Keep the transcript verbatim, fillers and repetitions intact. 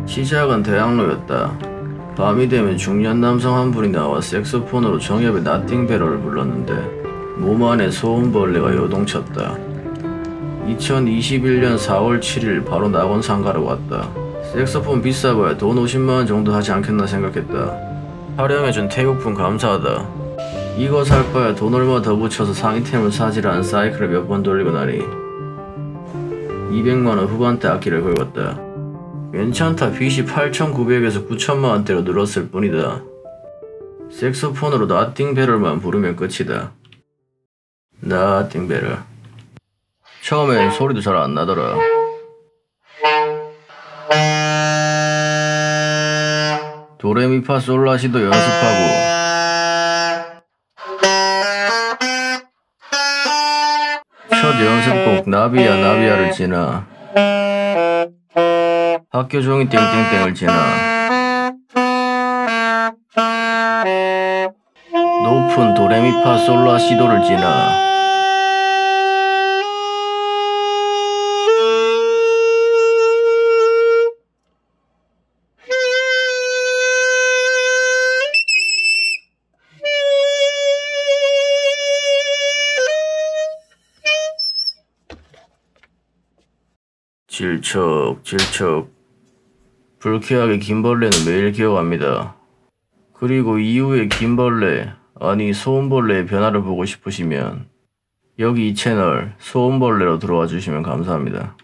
시작은 대학로였다. 밤이 되면 중년 남성 한 분이 나와 색소폰으로 정엽의 나팅베러를 불렀는데 몸 안에 소음벌레가 요동쳤다. 이천이십일 년 사월 칠일 바로 낙원 상가로 왔다. 색소폰 비싸봐야 돈 오십만 원 정도 하지 않겠나 생각했다. 활용해준 태국분 감사하다. 이거 살 바야 돈 얼마 더 붙여서 상위템을 사지라는 사이클을 몇 번 돌리고 나니 이백만 원 후반대 악기를 긁었다. 괜찮다. 빚이 팔천구백에서 구천만 원대로 늘었을 뿐이다. 색소폰으로 나팅베럴만 부르면 끝이다. 나팅베럴. 처음엔 소리도 잘 안 나더라. 도레미파솔라시도 연습하고 첫 연습곡 나비야 나비야를 지나 학교 종이 땡땡땡을 지나 높은 도레미파솔라시도를 지나 질척 질척. 불쾌하게 긴 벌레는 매일 기억합니다. 그리고 이후에 긴 벌레, 아니 소음벌레의 변화를 보고 싶으시면 여기 이 채널 소음벌레로 들어와 주시면 감사합니다.